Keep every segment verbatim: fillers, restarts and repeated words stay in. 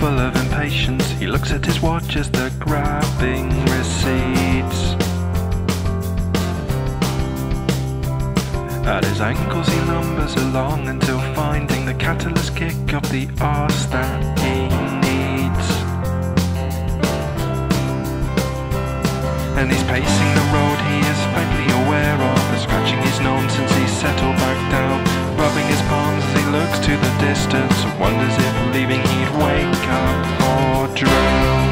full of impatience. He looks at his watch as the grabbing recedes. At his ankles he lumbers along until finding the catalyst kick of the arse that he needs. And he's pacing the road he is vaguely aware of, the scratching his nonsense he's settled back down, rubbing his palms as he looks to the distance and wonders if leaving he'd wake up or drown.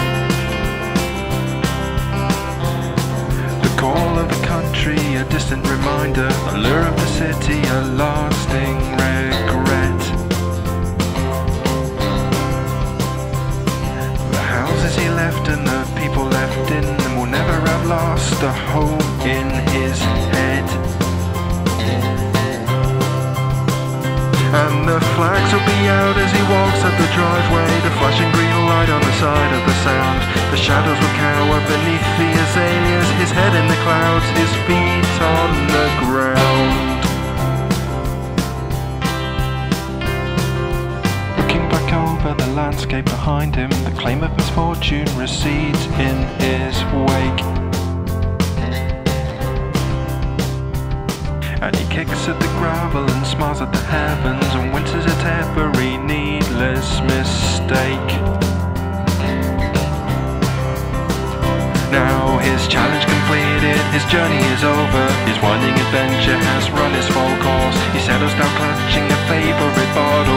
The call of the country, a distant reminder, the lure of the city, a lasting regret. The houses he left and the people left in them will never have lost a hole in his head. And the flags will be out as he walks up the driveway, the flashing green light on the side of the sound. The shadows will cower beneath the azaleas, his head in the clouds, his feet on the ground. Looking back over the landscape behind him, the claim of misfortune recedes in his wake. And he kicks at the gravel and smiles at the heavens and winces at every needless mistake. Now his challenge completed, his journey is over, his winding adventure has run his full course. He settles down clutching a favourite bottle